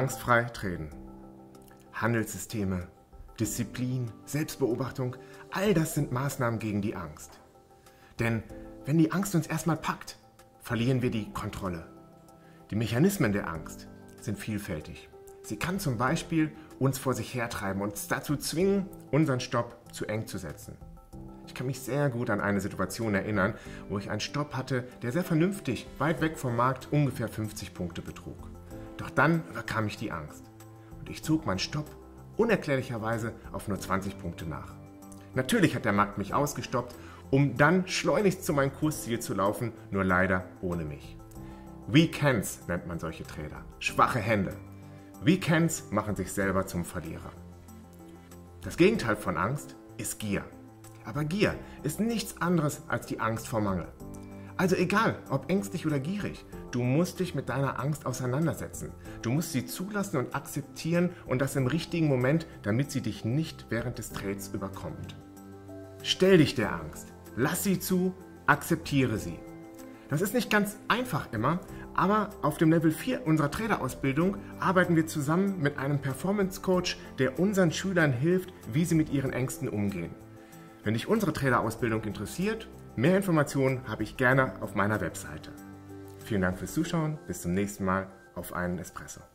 Angstfrei treten. Handelssysteme, Disziplin, Selbstbeobachtung, all das sind Maßnahmen gegen die Angst. Denn wenn die Angst uns erstmal packt, verlieren wir die Kontrolle. Die Mechanismen der Angst sind vielfältig. Sie kann zum Beispiel uns vor sich hertreiben und uns dazu zwingen, unseren Stopp zu eng zu setzen. Ich kann mich sehr gut an eine Situation erinnern, wo ich einen Stopp hatte, der sehr vernünftig, weit weg vom Markt, ungefähr 50 Punkte betrug. Doch dann überkam mich die Angst und ich zog meinen Stopp unerklärlicherweise auf nur 20 Punkte nach. Natürlich hat der Markt mich ausgestoppt, um dann schleunigst zu meinem Kursziel zu laufen, nur leider ohne mich. Weak Hands nennt man solche Trader, schwache Hände. Weak Hands machen sich selber zum Verlierer. Das Gegenteil von Angst ist Gier. Aber Gier ist nichts anderes als die Angst vor Mangel. Also egal, ob ängstlich oder gierig, du musst dich mit deiner Angst auseinandersetzen. Du musst sie zulassen und akzeptieren und das im richtigen Moment, damit sie dich nicht während des Trades überkommt. Stell dich der Angst, lass sie zu, akzeptiere sie. Das ist nicht ganz einfach immer, aber auf dem Level 4 unserer Traderausbildung arbeiten wir zusammen mit einem Performance Coach, der unseren Schülern hilft, wie sie mit ihren Ängsten umgehen. Wenn dich unsere Traderausbildung interessiert, mehr Informationen habe ich gerne auf meiner Webseite. Vielen Dank fürs Zuschauen, bis zum nächsten Mal, auf einen Espresso.